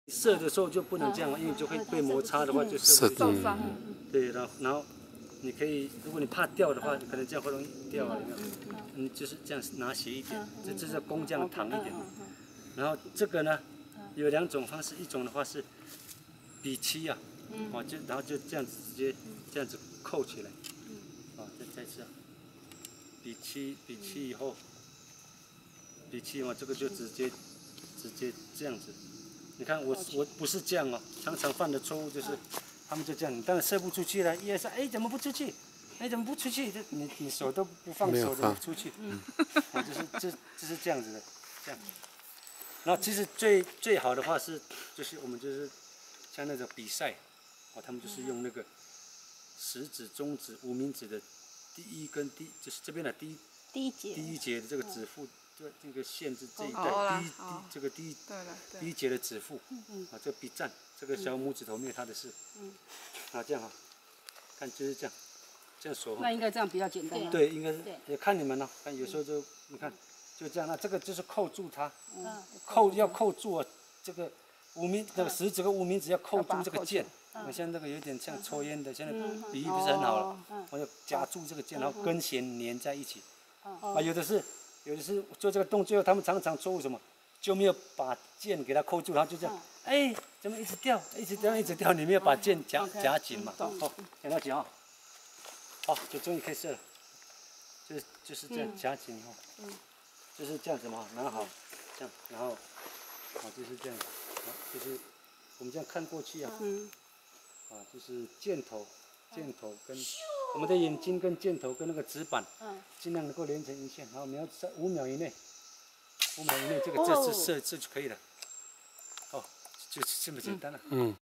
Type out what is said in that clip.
射的时候就不能这样，因为就会被摩擦的话就射不受进去。 伤。 对，然后你可以，如果你怕掉的话，你可能这样会容易掉啊，有没有？你就是这样拿斜一点，这是弓这样躺一点。然后这个呢，有2种方式，一种的话是比七啊，然后就这样子直接这样子扣起来，再这样，比七以后，比七嘛，这个就直接这样子。你看我不是这样哦，常常犯的错误就是他们就这样，你当然射不出去了，一二三，哎怎么不出去？哎怎么不出去？你手都不放手怎么出去？就是这样子的，这样。然后其实最好的话就是我们就是像那种比赛，他们就是用那个食指、中指、无名指的第一根就是这边的第一节的这个指腹，这个线是这一带第一节的指腹，这比赞，这个小拇指头没有它的事，这样看就是这样手。 那应该这样比较简单。 对，应该是也看你们了，看有时候就你看就这样，那这个就是扣住它，要扣住啊，这个这个食指跟无名指要扣住这个键。我现在这个有点像抽烟的，现在比喻不是很好了，我要夹住这个键，然后跟弦粘在一起。有的是做这个动作，他们常常错误什么，就没有把键给它扣住，然后就这样，哎，怎么一直掉，你没有把键夹紧嘛？夹到紧啊，好，就终于可以射了，就是这样夹紧以后，就是这样子嘛，拿好，这样，然后，就是这样，就是我们这样看过去啊，就是箭头跟我们的眼睛跟箭头跟那个指板，尽量能够连成一线，然后瞄在5秒以内，这个这次射就可以了，就这么简单了。